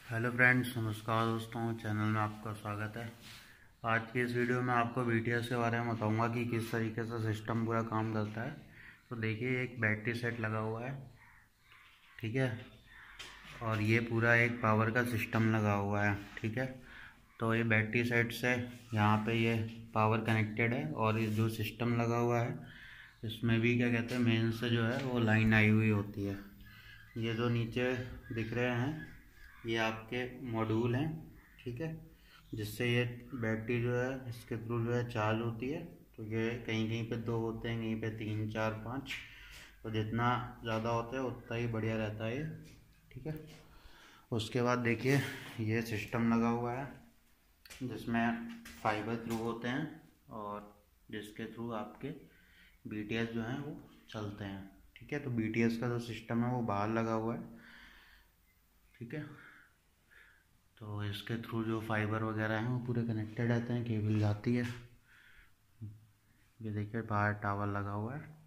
Hello friends, नमस्कार दोस्तों। Channel में आपका स्वागत है। आज की इस वीडियो में आपको BTS के बारे में बताऊंगा कि किस तरीके से सिस्टम पूरा काम करता है। तो देखिए, एक बैटरी सेट लगा हुआ है, ठीक है, और ये पूरा एक पावर का सिस्टम लगा हुआ है, ठीक है। तो ये बैटरी सेट से यहाँ पे ये पावर कनेक्टेड है, और ये जो सिस्टम लगा हुआ है इसमें भी क्या कहते हैं, मेन से जो है वो लाइन आई हुई होती है। ये जो नीचे दिख रहे हैं ये आपके मॉड्यूल हैं, ठीक है, जिससे ये बैटरी जो है इसके थ्रू जो है चार्ज होती है। तो ये कहीं कहीं पे 2 होते हैं, कहीं पे 3 4 5। तो जितना ज़्यादा होता है उतना ही बढ़िया रहता है ये, ठीक है। उसके बाद देखिए, ये सिस्टम लगा हुआ है जिसमें फाइबर थ्रू होते हैं, और जिसके थ्रू आपके BTS जो हैं वो चलते हैं, ठीक है। तो BTS का जो सिस्टम है वो बाहर लगा हुआ है, ठीक है। तो इसके थ्रू जो फाइबर वगैरह हैं वो पूरे कनेक्टेड रहते हैं, केबल जाती है। ये देखिए, बाहर टावर लगा हुआ है।